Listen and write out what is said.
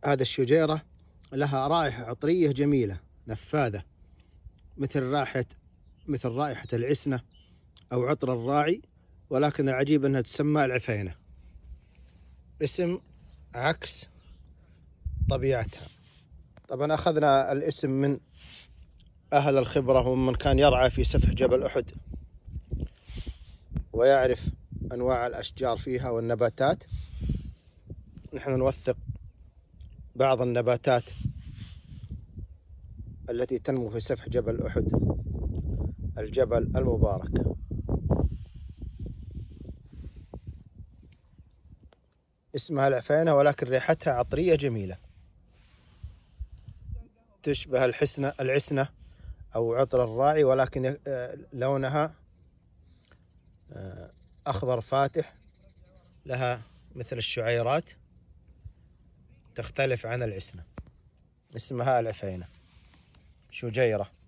هذا الشجيرة لها رائحة عطرية جميلة نفاذة، مثل رائحة العسنة أو عطر الراعي، ولكن العجيب أنها تسمى العفينة، اسم عكس طبيعتها. طبعا أخذنا الاسم من أهل الخبرة ومن كان يرعى في سفح جبل أحد ويعرف أنواع الأشجار فيها والنباتات. نحن نوثق بعض النباتات التي تنمو في سفح جبل أحد، الجبل المبارك. اسمها العفينة، ولكن ريحتها عطرية جميلة تشبه العسنة أو عطر الراعي، ولكن لونها أخضر فاتح، لها مثل الشعيرات، تختلف عن العسنة. اسمها العفينة شجيرة.